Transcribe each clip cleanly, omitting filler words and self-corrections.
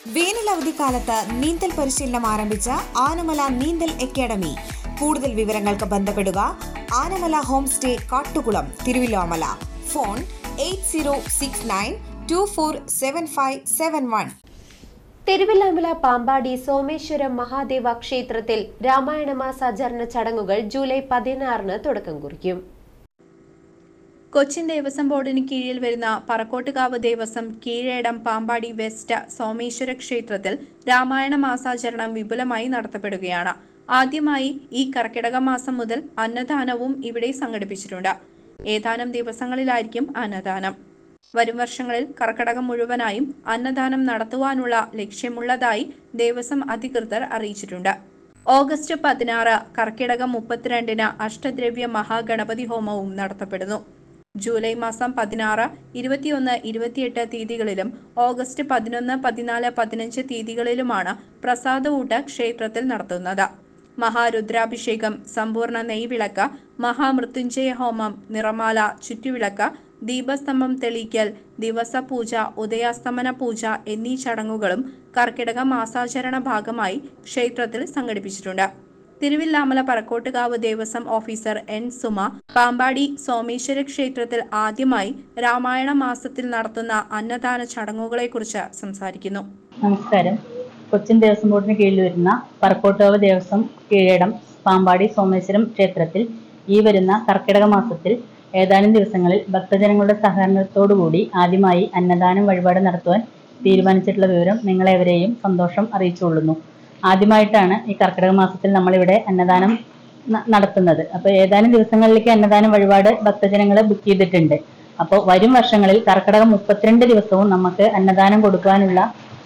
വേനൽ അവധിക്കാലത്ത് നീന്തൽ പരിശീലനം ആരംഭിച്ച ആനമല നീന്തൽ അക്കാദമി. കൂടുതൽ വിവരങ്ങൾക്ക് ബന്ധപ്പെടുക Anamala home stay Kattukulam, Thiruvilwamala. Phone 8069247571. Thiruvilwamala Pampady Someshwaram Mahadeva ക്ഷേത്രത്തിൽ രാമായണ മാസാചരണ ചടങ്ങുകൾ ജൂലൈ 16 തുടക്കം കുറിക്കും. കൊച്ചിൻ ദേവസ്വം ബോർഡിന് കീഴിൽ വരുന്ന പറക്കോട്ടുകാവ് ദേവസ്വം കീഴേടം പാമ്പാടി വെസ്റ്റ് സോമേശ്വര ക്ഷേത്രത്തിൽ രാമായണ മാസാചരണം വിപുലമായി നടത്തപ്പെടുകയാണ്. ആദ്യമായി ഈ കർക്കിടക മാസം മുതൽ അന്നദാനവും ഇവിടെ സംഘടിപ്പിച്ചിട്ടുണ്ട്. ഏതാനും ദിവസങ്ങളിലായിരിക്കും അന്നദാനം. വരും വർഷങ്ങളിൽ കർക്കിടകം മുഴുവനായും അന്നദാനം നടത്തുവാനുള്ള ലക്ഷ്യമുള്ളതായി ദേവസ്വം അധികൃതർ അറിയിച്ചിട്ടുണ്ട്. ഓഗസ്റ്റ് 16 കർക്കിടകം 32 അഷ്ടദ്രവ്യ മഹാഗണപതി ഹോമവും നടത്തപ്പെടുന്നു. ജൂലൈ മാസം 16, 21, 28 തീയതികളിലും ഓഗസ്റ്റ് 11, 14, 15 തീയതികളിലുമാണ് പ്രസാദഊട്ട് ക്ഷേത്രത്തിൽ നടത്തുന്നത്. മഹാരുദ്രാഭിഷേകം, സമ്പൂർണ്ണ നെയ്വിളക്ക്, മഹാമൃത്യുഞ്ജയ ഹോമം, നിറമാല, ചുറ്റുവിളക്ക്, ദീപസ്തംഭം തെളിയിക്കൽ, ദിവസപൂജ, ഉദയാസ്തമന പൂജ എന്നീ ചടങ്ങുകളും കർക്കിടക മാസാചരണ ഭാഗമായി ക്ഷേത്രത്തിൽ സംഘടിപ്പിച്ചിട്ടുണ്ട്. Thiruvilwamala Parakkottukavu Devaswom officer N. സുമ പാമ്പാടി സോമേശ്വര ക്ഷേത്രത്തിൽ ആദ്യമായി രാമായണ മാസത്തിൽ നടത്തുന്ന അന്നദാന ചടങ്ങുകളെക്കുറിച്ച് സംസാരിക്കുന്നു. നമസ്കാരം. കൊച്ചിൻ ദേവസ്വം ബോർഡിന് കീഴിൽ വരുന്ന പറക്കോട്ടുകാവ് ദേവസ്വം കീഴേടം പാമ്പാടി സോമേശ്വരം ക്ഷേത്രത്തിൽ ഈ വരുന്ന കർക്കിടക മാസത്തിൽ ഏതാനും ദിവസങ്ങളിൽ ഭക്തജനങ്ങളുടെ സഹകരണത്തോടുകൂടി ആദ്യമായി അന്നദാനം വഴിപാട് നടത്തുവാൻ തീരുമാനിച്ചിട്ടുള്ള വിവരം നിങ്ങളെവരെയും സന്തോഷം അറിയിച്ചുകൊള്ളുന്നു. ആദ്യമായിട്ടാണ് ഈ കർക്കിടക മാസത്തിൽ നമ്മളിവിടെ അന്നദാനം നടത്തുന്നത്. അപ്പോൾ ഏതാനും ദിവസങ്ങളിലേക്ക് അന്നദാനം വഴിപാട് ഭക്തജനങ്ങൾ ബുക്ക് ചെയ്തിട്ടുണ്ട്. അപ്പോൾ വരും വർഷങ്ങളിൽ കർക്കിടകം 32 ദിവസവും നമുക്ക് അന്നദാനം കൊടുക്കാനുള്ള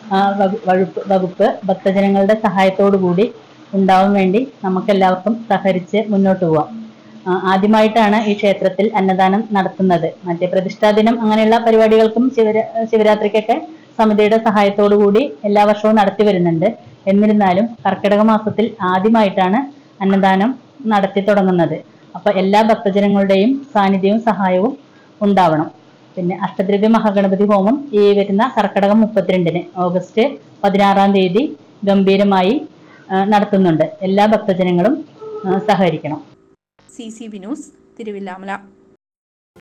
വകുപ്പ് ഭക്തജനങ്ങളുടെ സഹായത്തോടു കൂടി ഉണ്ടാവാൻ വേണ്ടി നമുക്കെല്ലാവർക്കും സഹകരിച്ച് മുന്നോട്ട് പോവാം. ആദ്യമായിട്ടാണ് ഈ ക്ഷേത്രത്തിൽ അന്നദാനം നടത്തുന്നത്. മറ്റേ പ്രതിഷ്ഠാദിനം അങ്ങനെയുള്ള പരിപാടികൾക്കും ശിവരാത്രിക്കൊക്കെ സമിതിയുടെ സഹായത്തോടു കൂടി എല്ലാ വർഷവും നടത്തി വരുന്നുണ്ട്. എന്നിരുന്നാലും കർക്കിടക മാസത്തിൽ ആദ്യമായിട്ടാണ് അന്നദാനം നടത്തി തുടങ്ങുന്നത്. അപ്പൊ എല്ലാ ഭക്തജനങ്ങളുടെയും സാന്നിധ്യവും സഹായവും ഉണ്ടാവണം. പിന്നെ അഷ്ടദ്രവ്യ മഹാഗണപതി ഹോമം ഈ വരുന്ന കർക്കിടകം 32 ഓഗസ്റ്റ് 16 തീയതി ഗംഭീരമായി നടത്തുന്നുണ്ട്. എല്ലാ ഭക്തജനങ്ങളും സഹകരിക്കണം. CCB news, Thiruvilwamala.